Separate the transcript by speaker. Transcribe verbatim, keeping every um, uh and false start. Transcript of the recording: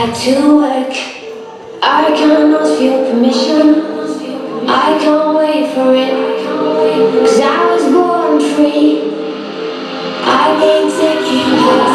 Speaker 1: back to work. I can't ask for your permission. I can't wait for it. Cause I was born free. I can't take you back.